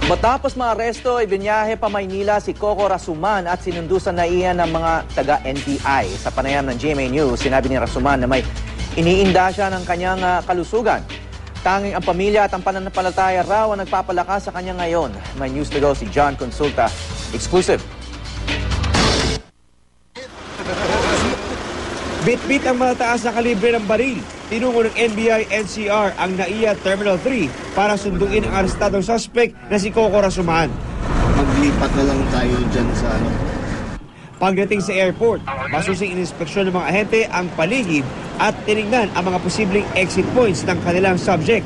Matapos maaresto, ibinyahe pa Maynila si Coco Rasuman at sinundusan na iyan ng mga taga-NBI. Sa panayam ng GMA News, sinabi ni Rasuman na may iniinda siya ng kanyang kalusugan. Tanging ang pamilya at ang pananampalataya raw ang nagpapalakas sa kanya ngayon. May news to go si John Consulta. Exclusive. Bit-bit ang matataas na kalibre ng baril. Tinungo ng NBI-NCR ang NAIA Terminal 3 para sunduin ang arestadong suspect na si Coco Rasuman. Maglipat na lang tayo dyan sa Pagdating sa airport, masusing ininspeksyon ng mga ahente ang paligid at tinignan ang mga posibleng exit points ng kanilang subject.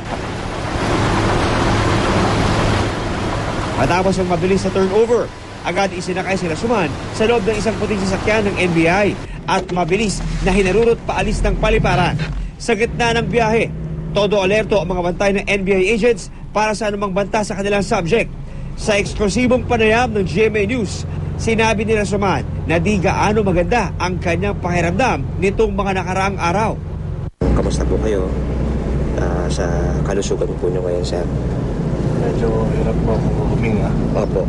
Matapos ang mabilis na turnover, agad isinakay si Rasuman sa loob ng isang puting sasakyan ng NBI at mabilis na hinarurot paalis ng paliparan. Sa gitna ng biyahe, todo alerto ang mga bantay ng NBI agents para sa anumang banta sa kanilang subject. Sa eksklusibong panayam ng GMA News, sinabi ni Rasuman na di gaano maganda ang kanyang pakiramdam nitong mga nakaraang araw. Kamusta po kayo sa kalusugan po nyo ngayon, sir? medyo hirap po akong huminga. Opo.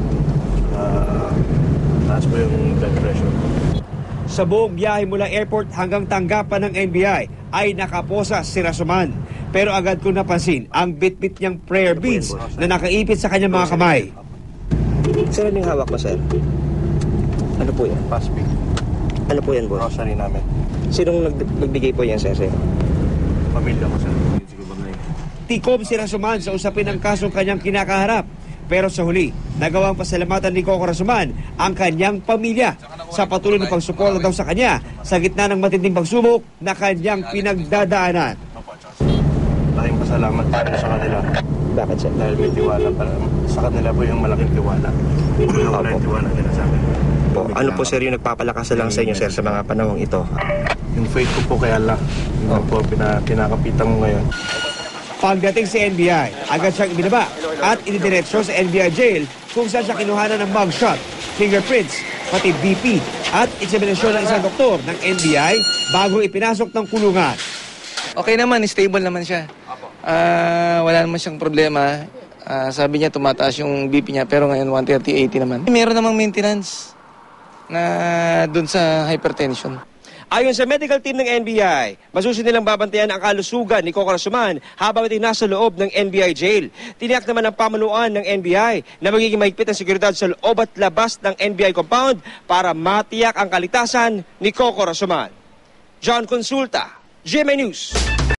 Taas po yung blood pressure. Sa buong biyahe mula airport hanggang tanggapan ng NBI ay nakaposa si Rasuman. Pero agad ko napansin ang bit-bit niyang prayer beads na nakaipit sa kanyang mga kamay. Sir, ano yung hawak mo, sir? Ano po yan? Paspi. Ano po yan, boss? Rosary namin. Sinong nagbigay po yan, sir? Pamilya ko, sir. Tikom si Rasuman sa usapin ng kasong kanyang kinakaharap. Pero sa huli, nagawang pasalamatan ni Coco Rasuman ang kanyang pamilya sa patuloy na pagsuporta daw sa kanya sa gitna ng matinding pagsubok na kanyang pinagdadaanan. Maraming pasalamat pa rin sa kanila. Bakit, sir? Dahil may tiwala para sa kanila po yung malaking tiwala. Yung tiwala nila sa akin. Ano po, sir, yung nagpapalakas na lang sa inyo, sir, sa mga panahong ito? Yung faith ko po kay Allah. Yung po kinakapitan ko ngayon. Pagdating sa NBI, agad siyang ibinaba at inidiretsyo sa NBI jail kung saan siya kinuhanan ng mugshot, fingerprints, pati BP at eksaminasyon ng isang doktor ng NBI bago ipinasok ng kulungan. Okay naman, stable naman siya. Wala naman siyang problema. Sabi niya tumataas yung BP niya pero ngayon 130/80 naman. Meron namang maintenance na dun sa hypertension. Ayon sa medical team ng NBI, masusunod nilang babantayan ang kalusugan ni Coco Rasuman habang ito nasa loob ng NBI jail. Tiniyak naman ng pamunuan ng NBI na magiging mahigpit ang seguridad sa loob at labas ng NBI compound para matiyak ang kaligtasan ni Coco Rasuman. John Consulta, GMA News.